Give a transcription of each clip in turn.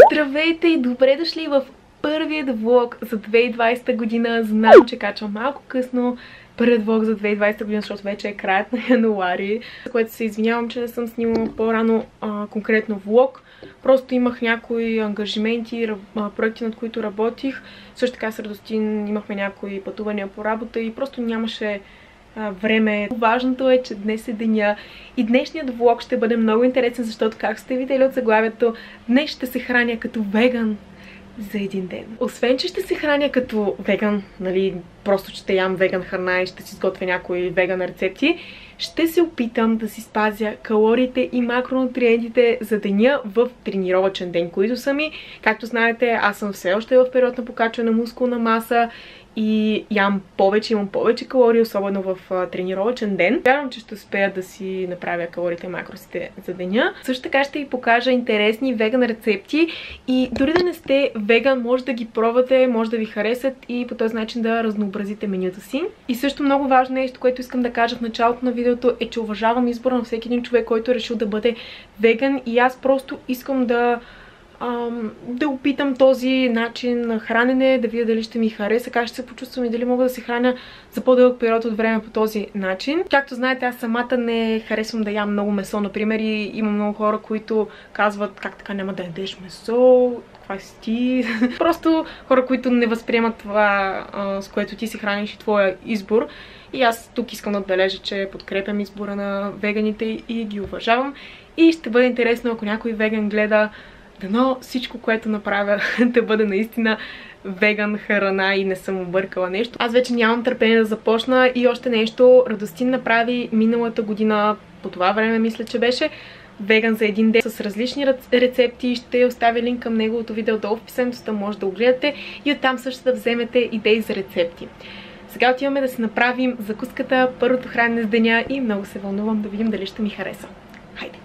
Здравейте и добре дошли в първият влог за 2020 година. Знам, че качвам малко късно първият влог за 2020 година, защото вече е краят на януари, за което се извинявам, че не съм снимала по-рано конкретно влог. Просто имах някои ангажименти, проекти, над които работих. Също така с Радостин имахме някои пътувания по работа и просто нямаше време. Важното е, че днес е деня и днешният влог ще бъде много интересен, защото, както сте видели от заглавието, днес ще се храня като веган за един ден. Освен, че ще се храня като веган, нали, просто ще ям веган храна и ще си изготвя някои веган рецепти, ще се опитам да си спазя калориите и макронутриентите за деня в тренировъчен ден, които са ми. Както знаете, аз съм все още в период на покачване на мускулна маса и имам повече калории, особено в тренировъчен ден. Вярвам, че ще успея да си направя калориите и макросите за деня. Също така ще ви покажа интересни веган рецепти и дори да не сте веган, може да ги пробвате, може да ви харесат и по този начин да разнообразите менюта си. И също много важно нещо, което искам да кажа в началото на видеото, е, че уважавам избора на всеки един човек, който е решил да бъде веган, и аз просто искам да опитам този начин на хранене, да видя дали ще ми хареса, как ще се почувствам и дали мога да се храня за по-дълъг период от време по този начин. Както знаете, аз самата не харесвам да ям много месо, например, и има много хора, които казват: как така няма да ядеш месо, каква си ти? Просто хора, които не възприемат това, с което ти се храниш, и твоя избор. И аз тук искам да отбележа, че подкрепям избора на веганите и ги уважавам. И ще бъде интересно, ако някой веган гледа, дано всичко, което направя, да бъде наистина веган храна и не съм объркала нещо. Аз вече нямам търпение да започна. И още нещо, Радостин направи миналата година, по това време мисля, че беше, веган за един ден с различни рецепти. Ще оставя линк към неговото видео долу в описанието, може да го гледате и оттам също да вземете идеи за рецепти. Сега отиваме да си направим закуската, първото хранене с деня, и много се вълнувам да видим дали ще ми хареса. Хайде!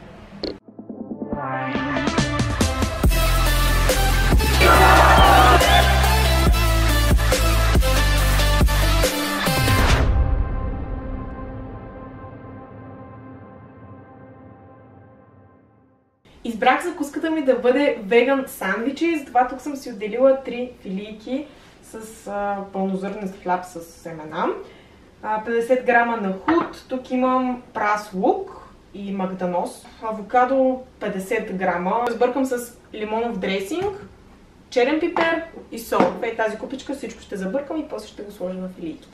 Избрах закуската ми да бъде веган сандвичи, затова тук съм си отделила 3 филийки с пълнозърнен хляб с семена, 50 грама нахут, тук имам прас лук и магданос, авокадо 50 грама, сбъркам с лимонов дресинг, черен пипер и сол. В тази купичка всичко ще забъркам и после ще го сложа на филийките.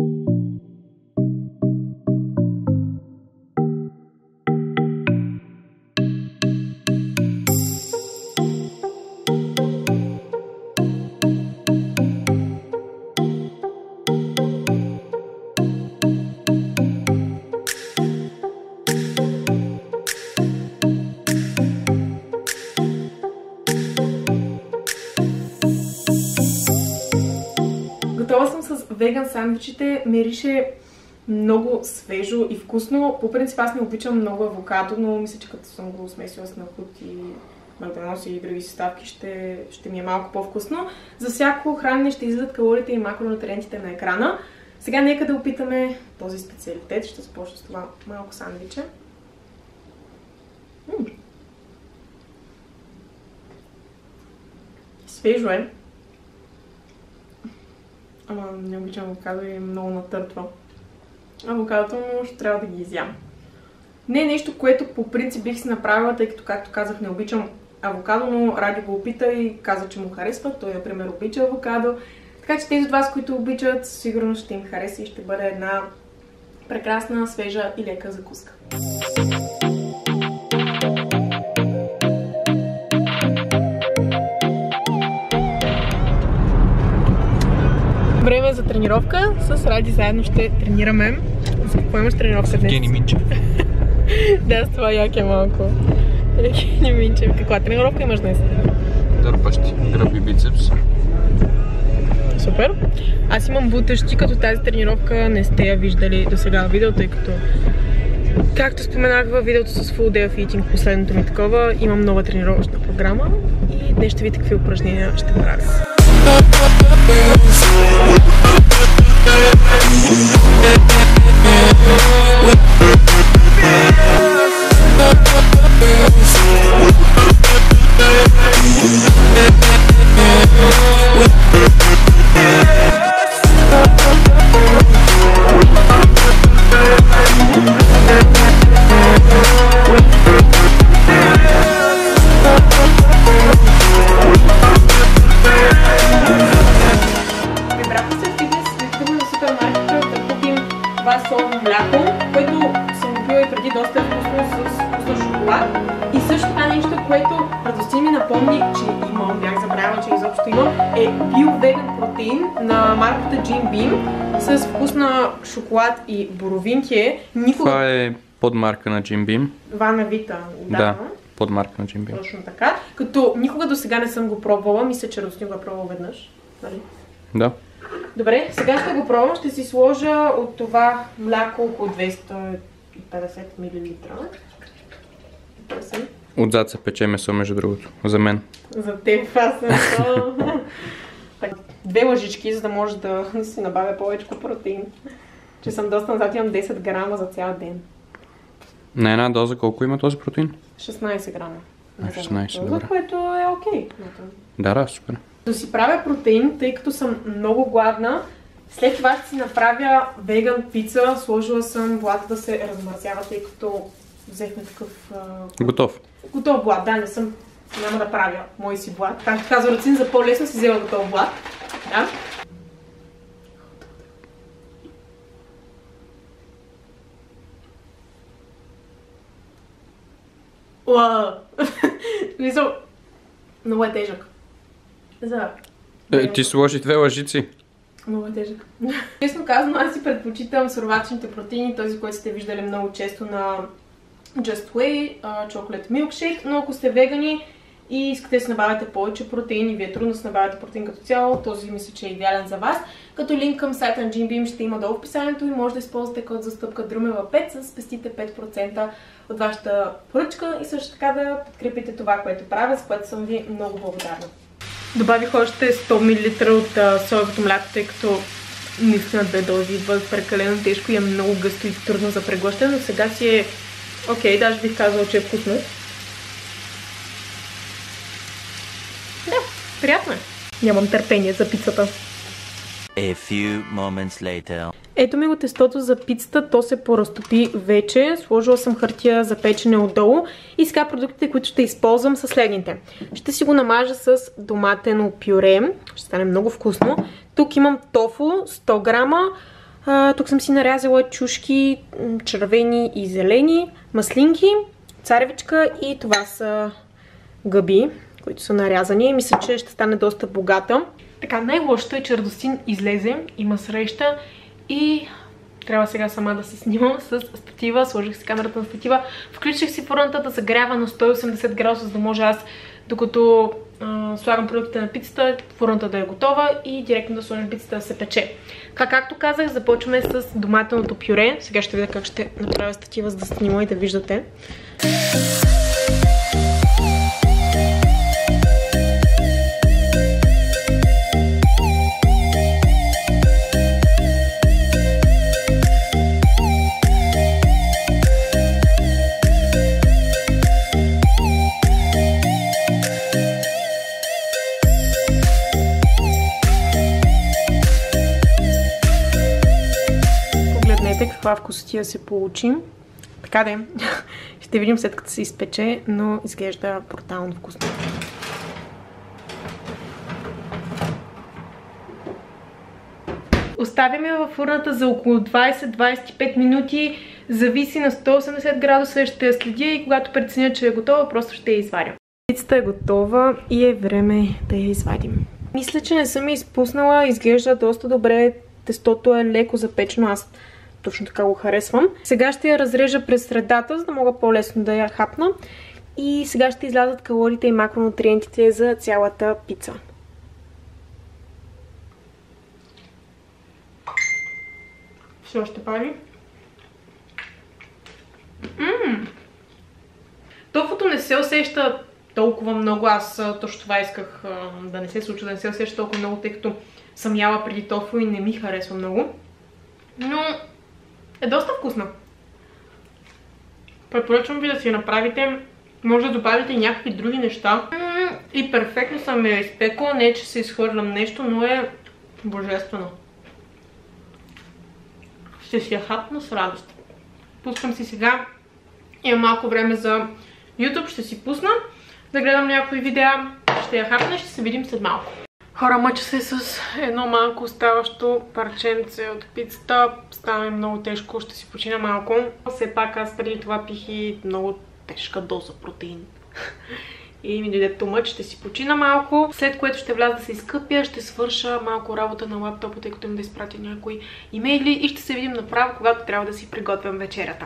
Готова съм с веган сандвичите, мирише много свежо и вкусно. По принцип аз не обичам много авокадо, но мисля, че като съм го смесила с нахут и магданос и други съставки, ще ми е малко по-вкусно. За всяко хранене ще излизат калориите и макронутриентите на екрана. Сега нека да опитаме този специалитет. Ще започна с това малко сандвиче. Свежо е. Ама не обичам авокадо и много натъртва. Авокадото му ще трябва да ги изям. Не е нещо, което по принцип бих си направила, тъй като, както казах, не обичам авокадо, но Ради го опита и каза, че му харесва. Той, например, обича авокадо. Така че тези от вас, които обичат, сигурно ще им хареса и ще бъде една прекрасна, свежа и лека закуска. Време за тренировка. С Ради заедно ще тренираме. За какво имаш тренировка днес? Евгений Минчев. Да, с това як е малко. Евгений Минчев. Каква тренировка имаш днес? Дърпащи, гръб и бицепс. Супер. Аз имам бутащи, като тази тренировка не сте я виждали до сега в видео, тъй като, както споменах във видеото с Full Day of Eating, последното ми такова, имам нова тренировъчна програма и днес ще видите какви упражнения ще правя. И също така нещо, което радостта ми напомни, че имам, бях забравила, че изобщо имам, е био-веган протеин на марката Jim Beam с вкус на шоколад и боровинки. Това е подмарка на Jim Beam. Вана Вита, да. Подмарка на Jim Beam. Точно така. Като никога до сега не съм го пробвала, мисля, че радостта го е пробвала веднъж. Нали? Да. Добре, сега ще го пробвам. Ще си сложа от това мляко около 250 мл. Отзад се пече месо, между другото. За мен. За теб аз месо. 2 лъжички, за да може да си набавя повече протеин. Че съм доста назад, имам 10 грама за цял ден. На една доза колко има този протеин? 16 грама. 16, добре. Което е окей. Да, супер. Да си правя протеин, тъй като съм много гладна. След това ще си направя веган пица. Сложила съм блата да се размърсява, тъй като взехме такъв... Готов. Готов блат, да, няма да правя мой си блат. Както казва Рацин, за по-лесно си взела готов блат. Да. Мисля, много е тежък. Ти сложи 2 лъжици. Много е тежък. Честно казано, аз си предпочитам суроватичните протеини, този, който сте виждали много често на Just Whey, Chocolate Milkshake, но ако сте вегани и искате да си набавяте повече протеини, вие трудно да си набавяте протеин като цяло, този мисля, че е идеален за вас. Като линк към сайта на Jim Beam ще има долу в описанието и може да използвате код за стъпка DRUMEVA5, за да спестите 5% от вашата поръчка и също така да подкрепите това, което правя, за което съм ви много благодарна. Добавих още 100 мл от соевото мляко, тъй като наистина 2 дози идват прекалено тежко и е много гъсто и трудно за преглъщане, но сега си е окей, даже бих казала, че е вкусно. Да, приятно е. Нямам търпение за пицата. A few moments later. Ето ми го тестото за пицата, то се поразтопи вече. Сложила съм хартия за печене отдолу. И сега продуктите, които ще използвам, са следните. Ще си го намажа с доматено пюре. Ще стане много вкусно. Тук имам тофу, 100 грама. Тук съм си нарязала чушки, червени и зелени, маслинки, царевичка и това са гъби, които са нарязани. Мисля, че ще стане доста богата. Така, най-лошото е, че Радостин излезе, има среща и трябва сега сама да се снимам с статива. Сложих си камерата на статива, включих си фурната да загрява на 180 градуса, за да може аз, докато слагам продуктите на пицата, фурната да е готова и директно да сложим пицата да се пече. Както казах, започваме с доматеното пюре. Сега ще видя как ще направя статива, за да снима и да виждате. Каква вкусотия се получи. Така да е. Ще видим след като се изпече, но изглежда брутално вкусно. Оставяме във фурната за около 20-25 минути. Зависи на 180 градуса. Ще я следя и когато преценя, че е готова, просто ще я изваря. Пицата е готова и е време да я извадим. Мисля, че не съм я изпуснала. Изглежда доста добре. Тестото е леко запечено. Аз точно така го харесвам. Сега ще я разрежа през средата, за да мога по-лесно да я хапна. И сега ще излязат калориите и макронутриентите за цялата пица. Все още пали. Тофуто не се усеща толкова много. Аз точно това исках да не се случва, да не се усеща толкова много, тъй като съм яла преди тофу и не ми харесва много. Но е доста вкусна. Препоръчвам ви да си я направите. Може да добавите някакви други неща. И перфектно съм я изпекла. Не, че се изхвърлям нещо, но е божествено. Ще си я хапна с радост. Пускам си сега. Имам малко време за YouTube. Ще си пусна да гледам някои видеа. Ще я хапна и ще се видим след малко. Хора, мъча се с едно малко оставащо парченце от пицата. Стана ми много тежко, ще си почина малко. Все пак аз преди това пих и много тежка доза протеин. И ми дойде тумъч, ще си почина малко. След което ще вляза да се изкъпя, ще свърша малко работа на лаптопа, тъй като им да изпратя някои имейли и ще се видим направо, когато трябва да си приготвям вечерята.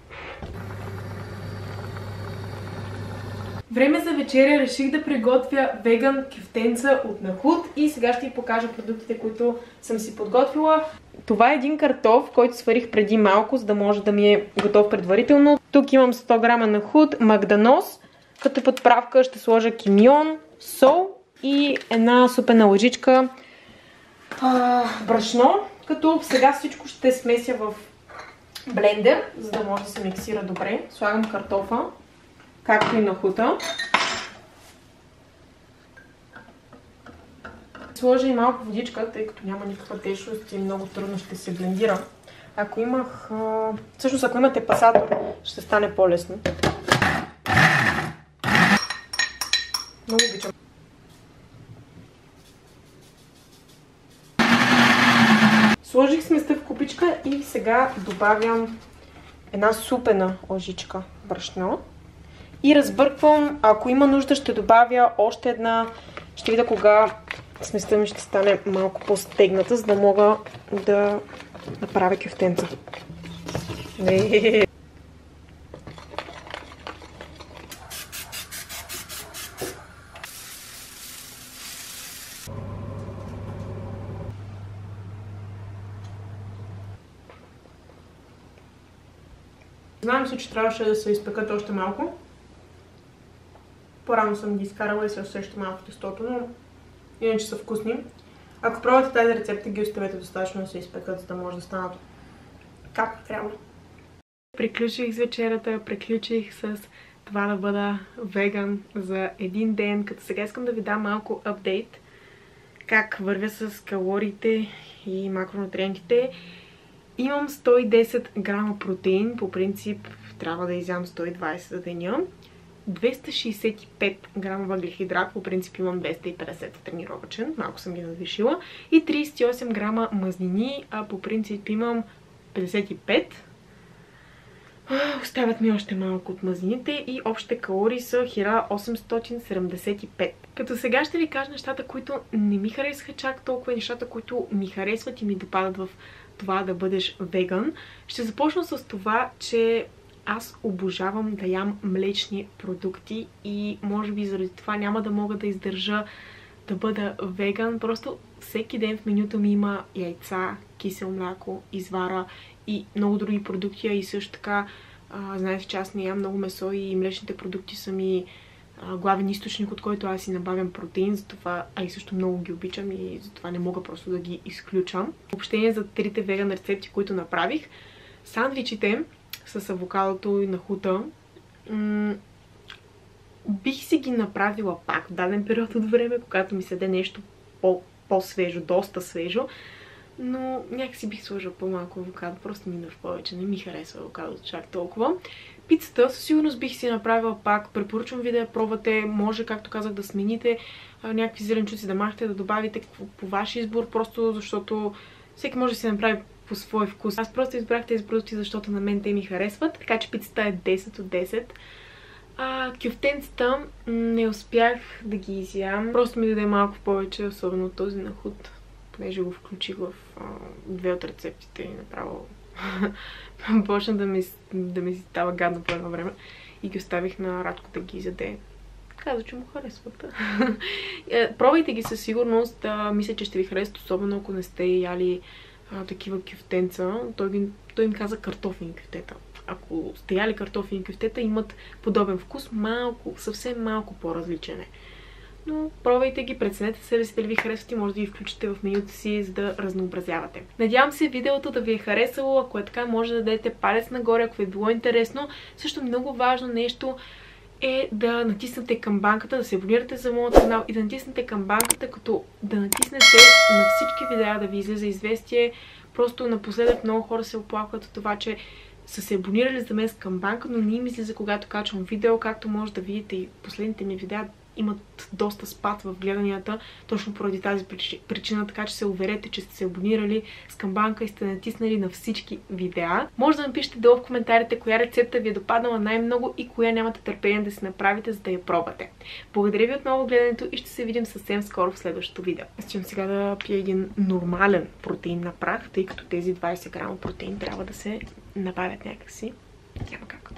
Време за вечеря, реших да приготвя веган кюфтенца от Нахут и сега ще ви покажа продуктите, които съм си подготвила. Това е един картоф, който сварих преди малко, за да може да ми е готов предварително. Тук имам 100 грама Нахут, магданоз, като подправка ще сложа кимион, сол и една супена лъжичка брашно. Като сега всичко ще смеся в блендер, за да може да се миксира добре. Слагам картофа, както и Нахута. Сложа и малко водичка, тъй като няма никаква течност и много трудно ще се блендира. Ако имах... Всъщност, ако имате пасатор, ще стане по-лесно. Много обичам. Сложих сместа в купичка и сега добавям една супена лъжичка брашно. И разбърквам, ако има нужда ще добавя още една. Ще видя кога сместа ми ще стане малко по-стегната, за да мога да направя кюфтенца. Знам си, че трябваше да се изпекат още малко. По-рано съм ги изкарала и се усеща малко тестото, но иначе са вкусни. Ако пробвате тази рецепта, ги оставете достатъчно да се изпекат, за да може да станат както трябва. Приключих с вечерята, приключих с това да бъда веган за един ден, като сега искам да ви дам малко апдейт как вървя с калориите и макронутриентите. Имам 110 грама протеин, по принцип трябва да изям 120 за деня. 265 грама въглехидрат, по принцип имам 250 тренировъчен, малко съм ги надвишила. И 38 грама мазнини, а по принцип имам 55. Оставят ми още малко от мазнините и общите калории са 1875. Като сега ще ви кажа нещата, които не ми харесаха чак толкова, нещата, които ми харесват и ми допадат в това да бъдеш веган. Ще започна с това, че аз обожавам да ям млечни продукти и може би заради това няма да мога да издържа да бъда веган. Просто всеки ден в менюто ми има яйца, кисело мляко, извара и много други продукти, и също така знаете, че аз не ям много месо и млечните продукти са ми главен източник, от който аз си набавям протеин, затова, и също много ги обичам и затова не мога просто да ги изключвам. Общение за трите веган рецепти, които направих. Сандвичите с авокадото и Нахута. Бих си ги направила пак в даден период от време, когато ми седе нещо по-свежо, доста свежо. Но някакси бих сложила по-малко авокадо, просто минах повече. Не ми харесва авокадото чак толкова. Пицата със сигурност бих си направила пак. Препоръчвам ви да я пробвате. Може, както казах, да смените някакви зеленчуци, да махате, да добавите по ваш избор, просто защото всеки може да си направи по свой вкус. Аз просто избрах тези продукти, защото на мен те ми харесват, така че пицата е 10 от 10. Кюфтенцата не успях да ги изям. Просто ми даде малко повече, особено този Нахут, понеже го включих в две от рецептите и направо почна да ми става гадно по едно време и ги оставих на Радко да ги изяде. Каза, че му харесват. Пробвайте ги със сигурност. Мисля, че ще ви харесат, особено ако не сте яли такива кюфтенца. Той им каза картофени кюфтета. Ако сте яли картофени кюфтета, имат подобен вкус, съвсем малко по-различен е. Но пробвайте ги, преценете себе си дали ви харесват и може да ги включите в менюто си, за да разнообразявате. Надявам се видеото да ви е харесало. Ако е така, може да дадете палец нагоре, ако ви е било интересно. Също много важно нещо е да натиснете камбанката, да се абонирате за моят канал и да натиснете камбанката, като да натиснете на всички видеа да ви излиза известие. Просто напоследък много хора се оплакват от това, че са се абонирали за мен с камбанка, но не им излиза когато качвам видео. Както може да видите, и последните ми видеа имат доста спад в гледанията, точно поради тази причина, така че се уверете, че сте се абонирали с камбанка и сте натиснали на всички видеа. Може да напишете долу в коментарите коя рецепта ви е допаднала най-много и коя нямате търпение да си направите, за да я пробвате. Благодаря ви отново гледането и ще се видим съвсем скоро в следващото видео. Аз ще сега да пия един нормален протеин на прах, тъй като тези 20 грама протеин трябва да се набавят някакси. Няма как.